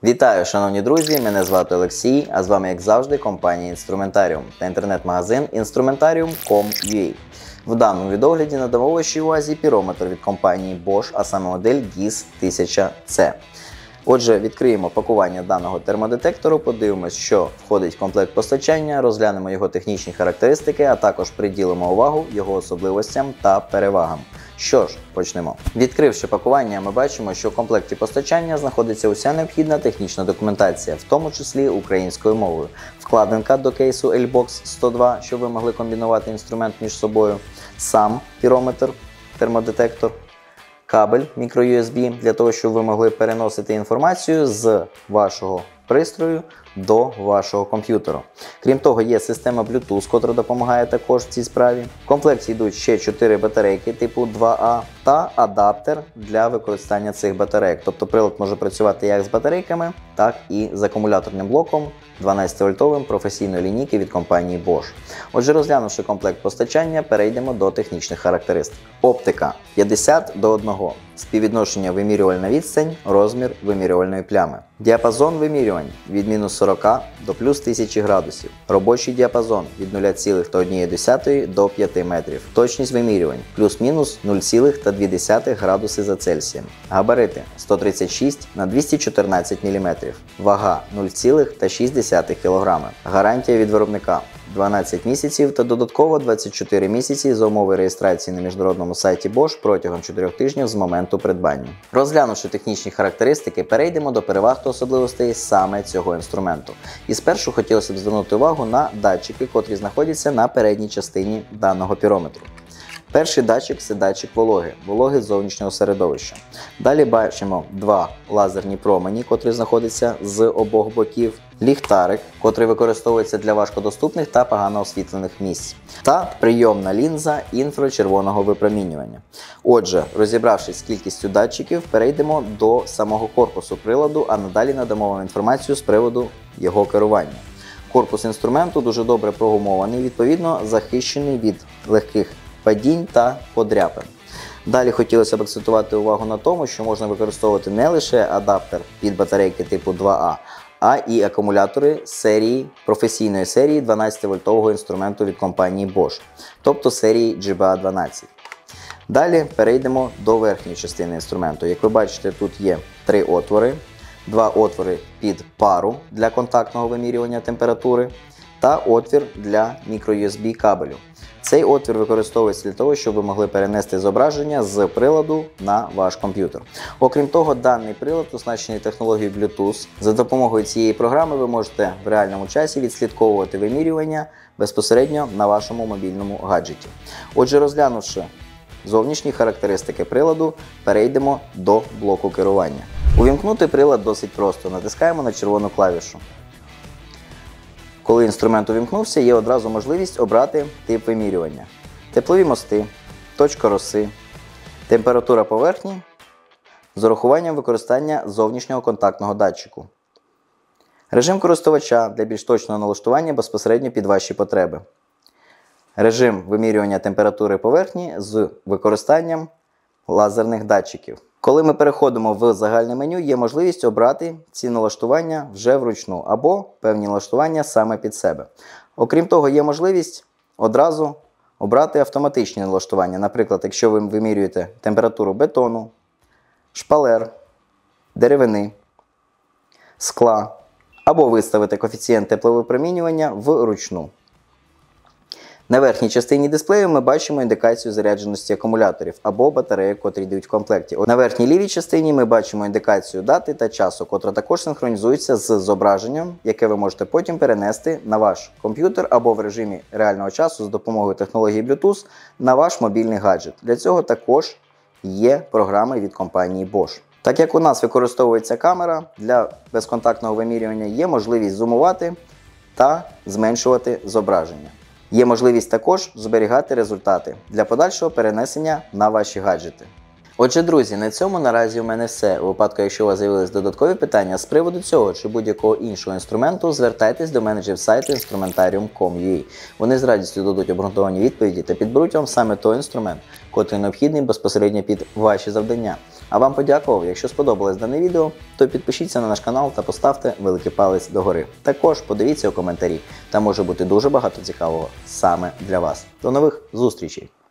Вітаю, шановні друзі! Мене звати Олексій, а з вами, як завжди, компанія Інструментаріум та інтернет-магазин Instrumentarium.com.ua. В даному відогляді надамо вашій увазі пірометр від компанії Bosch, а саме модель GIS 1000C. Отже, відкриємо пакування даного термодетектору, подивимось, що входить в комплект постачання, розглянемо його технічні характеристики, а також приділимо увагу його особливостям та перевагам. Що ж, почнемо. Відкривши пакування, ми бачимо, що в комплекті постачання знаходиться уся необхідна технічна документація, в тому числі українською мовою. Вкладинка до кейсу L-Box 102, щоб ви могли комбінувати інструмент між собою, сам пірометр, термодетектор, кабель microUSB для того, щоб ви могли переносити інформацію з вашого пристрою до вашого комп'ютера. Крім того, є система Bluetooth, котра допомагає також в цій справі. В комплекті йдуть ще 4 батарейки типу 2А та адаптер для використання цих батарейок. Тобто прилад може працювати як з батарейками, так і з акумуляторним блоком 12-вольтовим професійної лінійки від компанії Bosch. Отже, розглянувши комплект постачання, перейдемо до технічних характеристик. Оптика 50:1. Співвідношення вимірювальна відстань, розмір вимірювальної плями. Діапазон вимірювань від мінус 40 до плюс 1000 градусів. Робочий діапазон від 0,1 до 5 метрів. Точність вимірювань плюс-мінус 0,2 градуси за Цельсієм. Габарити 136 на 214 мм. Вага 0,6 кг. Гарантія від виробника 12 місяців та додатково 24 місяці за умови реєстрації на міжнародному сайті Bosch протягом 4 тижнів з моменту придбання. Розглянувши технічні характеристики, перейдемо до переваг та особливостей саме цього інструменту. І спершу хотілося б звернути увагу на датчики, котрі знаходяться на передній частині даного пірометру. Перший датчик – це датчик вологи зовнішнього середовища. Далі бачимо два лазерні промені, котрі знаходяться з обох боків, ліхтарик, котрий використовується для важкодоступних та погано освітлених місць, та прийомна лінза інфрачервоного випромінювання. Отже, розібравшись з кількістю датчиків, перейдемо до самого корпусу приладу, а надалі надамо вам інформацію з приводу його керування. Корпус інструменту дуже добре прогумований, відповідно захищений від легких падінь та подряпин. Далі хотілося б акцентувати увагу на тому, що можна використовувати не лише адаптер під батарейки типу 2А, а і акумулятори професійної серії 12-вольтового інструменту від компанії Bosch, тобто серії GBA12. Далі перейдемо до верхньої частини інструменту. Як ви бачите, тут є 3 отвори, 2 отвори під пару для контактного вимірювання температури та отвір для microUSB кабелю. Цей отвір використовується для того, щоб ви могли перенести зображення з приладу на ваш комп'ютер. Окрім того, даний прилад оснащений технологією Bluetooth. За допомогою цієї програми ви можете в реальному часі відслідковувати вимірювання безпосередньо на вашому мобільному гаджеті. Отже, розглянувши зовнішні характеристики приладу, перейдемо до блоку керування. Увімкнути прилад досить просто. Натискаємо на червону клавішу. Коли інструмент увімкнувся, є одразу можливість обрати тип вимірювання. Теплові мости, точка роси, температура поверхні з урахуванням використання зовнішнього контактного датчику. Режим користувача для більш точного налаштування безпосередньо під ваші потреби. Режим вимірювання температури поверхні з використанням лазерних датчиків. Коли ми переходимо в загальне меню, є можливість обрати ці налаштування вже вручну або певні налаштування саме під себе. Окрім того, є можливість одразу обрати автоматичні налаштування. Наприклад, якщо ви вимірюєте температуру бетону, шпалер, деревини, скла, або виставити коефіцієнт тепловипромінювання вручну. На верхній частині дисплею ми бачимо індикацію зарядженості акумуляторів або батареїк, котрі йдуть в комплекті. На верхній лівій частині ми бачимо індикацію дати та часу, котра також синхронізується з зображенням, яке ви можете потім перенести на ваш комп'ютер або в режимі реального часу з допомогою технології Bluetooth на ваш мобільний гаджет. Для цього також є програми від компанії Bosch. Так як у нас використовується камера, для безконтактного вимірювання є можливість зумувати та зменшувати зображення. Є можливість також зберігати результати для подальшого перенесення на ваші гаджети. Отже, друзі, на цьому наразі у мене все. У випадку, якщо у вас з'явились додаткові питання з приводу цього чи будь-якого іншого інструменту, звертайтесь до менеджерів сайту Instrumentarium.com.ua. Вони з радістю дадуть обґрунтовані відповіді та підберуть вам саме той інструмент, котрий необхідний безпосередньо під ваші завдання. А вам подякував. Якщо сподобалось дане відео, то підпишіться на наш канал та поставте великий палець догори. Також подивіться у коментарі, там може бути дуже багато цікавого саме для вас. До нових зустрічей!